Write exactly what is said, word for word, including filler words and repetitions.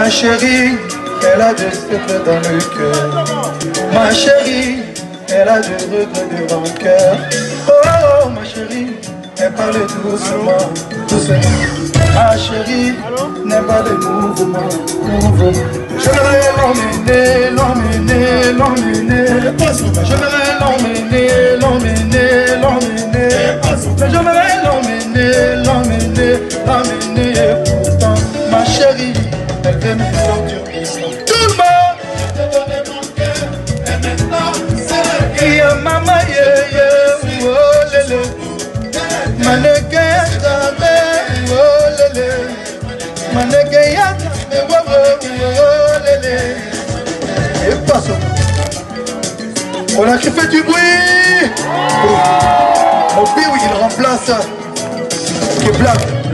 Ma chérie, elle a des secrets dans le cœur. Ma chérie, elle a des regrets devant le cœur. Oh, ma chérie, elle parle doucement, doucement. Ma chérie, n'est pas de mouvement, mouvement. Je vais l'emmener, l'emmener, l'emmener. Je vais l'emmener, l'emmener, l'emmener. Je vais l'emmener, l'emmener, l'emmener. Et pourtant, ma chérie, elle veut me sortir ici. Tout le monde, je te donne mon cœur. Et maintenant, c'est la guerre. Maman, yeah, yeah, oh, lélé. Mannequin, oh, lélé. Mannequin, oh, oh, lélé. Et passe. On a qui fait du bruit. Mon pire, il remplace. Qui est black.